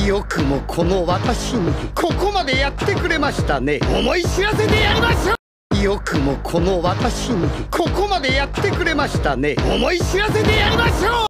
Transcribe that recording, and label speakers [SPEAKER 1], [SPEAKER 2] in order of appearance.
[SPEAKER 1] よくもこの私にここまでやってくれましたね。思い知らせてやりましょう。よくもこの私にここまでやってくれましたね。思い知らせてやりましょう。